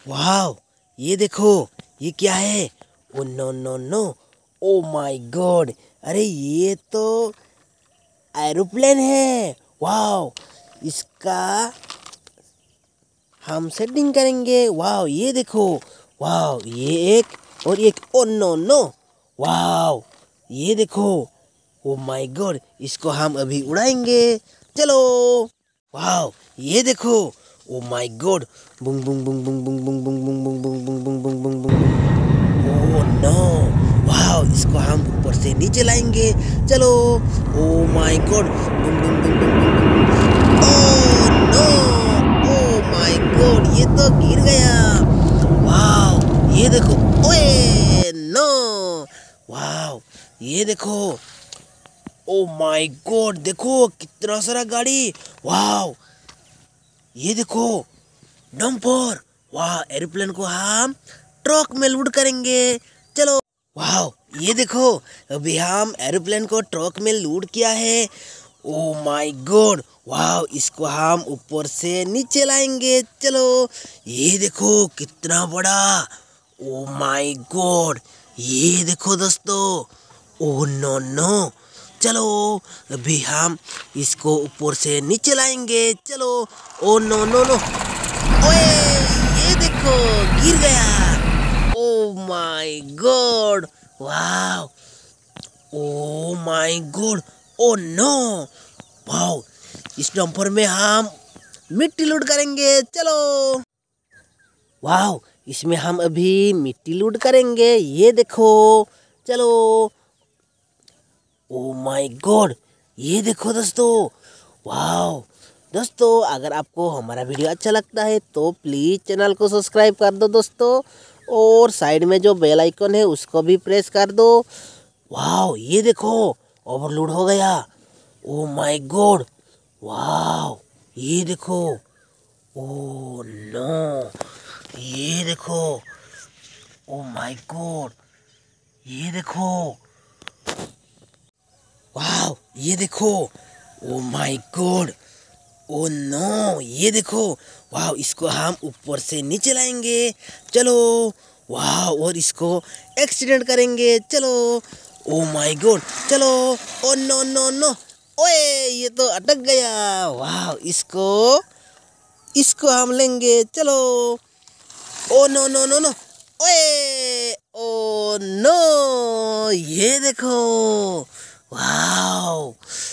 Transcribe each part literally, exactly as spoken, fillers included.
वाह, ये देखो, ये क्या है? Oh no no no, oh my god, अरे ये तो एरोप्लेन है। वाह, इसका हम सेटिंग करेंगे। वाह, ये देखो, वाह, ये एक और एक, ओ नो नो, वाह, ये देखो, ओ माय गॉड, इसको हम अभी उड़ाएंगे। चलो, वाह, ये देखो, ओ माय गॉड, बुंग बुंग बुंग बुंग बुंग बुंग बुंग बुंग बुंग बुंग बुंग बुंग बुंग बुंग बुंग। ओ नो, वाह, इसको हम ऊपर से नीचे लाएंगे। चलो, ओ माय गॉड, बुंग बुंग बुंग बुंग बुंग। Oh no, oh my god, ये तो गिर गया। वाह, ये देखो, ओए नो, वाह, ये देखो, ओ माय गॉड, देखो कितना सारा गाड़ी। वाह, ये देखो, डंपर। वाह, एरोप्लेन को हम ट्रक में लोड करेंगे। चलो, वाह, ये देखो, अभी हम एरोप्लेन को ट्रक में लोड किया है। ओ माय गॉड, वाह, इसको हम ऊपर से नीचे लाएंगे। चलो, ये देखो कितना बड़ा। ओ माय गॉड, ये देखो दोस्तों, ओ नो नो। चलो, अभी हम इसको ऊपर से नीचे लाएंगे। चलो, ओ नो नो नो, ओए, ये देखो गिर गया। ओ माय गॉड, वाह, oh my god, oh no, वाह, इस डंपर में हम मिट्टी लोड करेंगे। चलो, वाह, इसमें हम अभी मिट्टी लोड करेंगे। ये देखो, चलो, ओ माय गॉड, ये देखो दोस्तों, वाह। दोस्तों, अगर आपको हमारा वीडियो अच्छा लगता है तो प्लीज़ चैनल को सब्सक्राइब कर दो दोस्तों, और साइड में जो बेल आइकन है उसको भी प्रेस कर दो। वाह, ये देखो, ओवरलोड हो गया। ओ माय गॉड, वाह, ये देखो, ओ नो, ये देखो, ओ माय गॉड, ये देखो, वाह, ये देखो, oh my god, oh no, ये देखो, वाह, इसको हम ऊपर से नीचे लाएंगे। चलो, वाह, और इसको एक्सीडेंट करेंगे। चलो, ओ माय गॉड, चलो, ओ नो नो नो, ओए, ये तो अटक गया। वाह, इसको इसको हम लेंगे। चलो, oh no no no no, ओए, ओ नो, ये देखो, वाओ,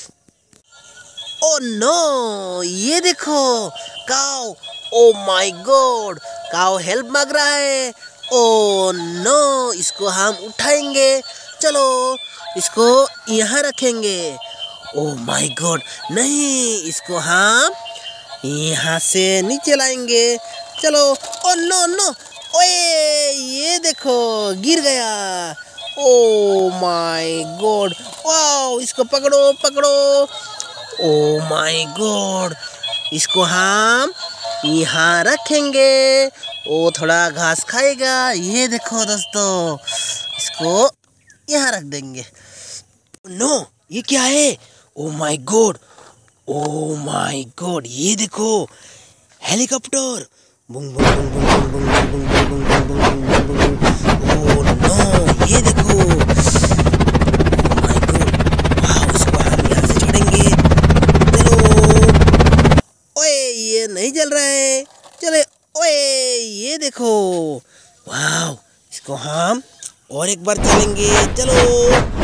ओ नो, ये देखो, cow, oh my god, cow help मांग रहा है। ओ नो, इसको हम उठाएंगे। चलो, इसको यहाँ रखेंगे। ओ माय गॉड, नहीं, इसको हम यहाँ से नीचे लाएंगे। चलो, ओ नो नो, ओए, ये देखो गिर गया। ओ माय गॉड, वाओ, इसको पकड़ो पकड़ो। ओ माय गॉड, इसको हम यहाँ रखेंगे। वो थोड़ा घास खाएगा। ये देखो दोस्तों, इसको यहाँ रख देंगे। नो, ये क्या है? Oh my god, oh my god, ये देखो, हेलीकॉप्टर। बुंग बुंग बुंग बुंग बुंग बुंग बुंग बुंग बुंग बुंग बुंग बुंग बुंग। ओ नो, ये देखो, ओ माय गॉड, वाह, इसको हम यहाँ से छोड़ेंगे। चलो, ओए, ये नहीं जल रहा है। चले, ओए, ये देखो, वाह, इसको हम और एक बार चलेंगे। चलो।